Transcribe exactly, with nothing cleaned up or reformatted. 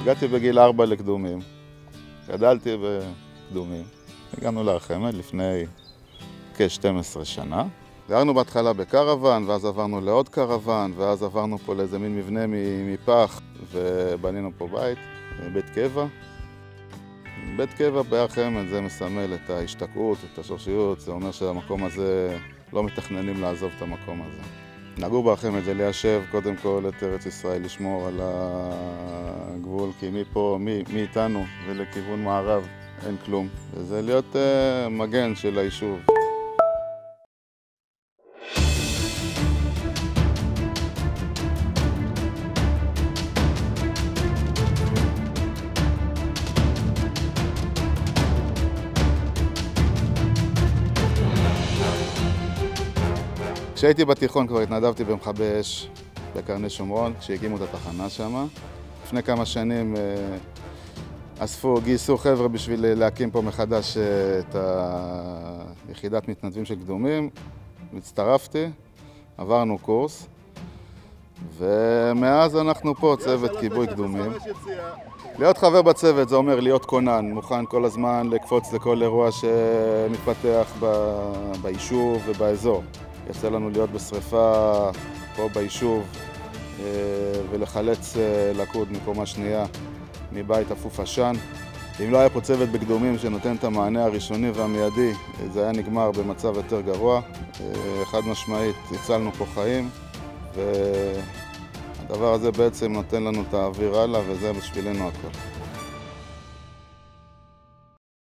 הגעתי בגיל ארבע לקדומים, גדלתי בקדומים, הגענו להר חמד לפני כ-שתים עשרה שנה. גרנו בהתחלה בקרוון, ואז עברנו לעוד קרוון, ואז עברנו פה לאיזה מין מבנה מפח, ובנינו פה בית, בית קבע. בית קבע בהר חמד זה מסמל את ההשתקעות, את השורשיות, זה אומר שהמקום הזה, לא מתכננים לעזוב את המקום הזה. נגעו בהר חמד זה ליישב קודם כל את ארץ ישראל, לשמור על הגבול, כי מפה, מי, מי איתנו ולכיוון מערב אין כלום. וזה להיות uh, מגן של היישוב. כשהייתי בתיכון כבר התנדבתי במכבי אש בקרני שומרון, כשהקימו את התחנה שם. לפני כמה שנים אספו, גייסו חבר'ה בשביל להקים פה מחדש את היחידת מתנדבים של קדומים. הצטרפתי, עברנו קורס, ומאז אנחנו פה צוות כיבוי קדומים. להיות חבר בצוות זה אומר להיות כונן, מוכן כל הזמן לקפוץ לכל אירוע שמתפתח ביישוב ובאזור. יצא לנו להיות בשריפה פה ביישוב ולחלץ לקוד מקומה שנייה מבית אפוף עשן. אם לא היה פה צוות בקדומים שנותן את המענה הראשוני והמיידי, זה היה נגמר במצב יותר גרוע. חד משמעית, הצלנו פה חיים, והדבר הזה בעצם נותן לנו את האוויר הלאה, וזה בשבילנו הכל.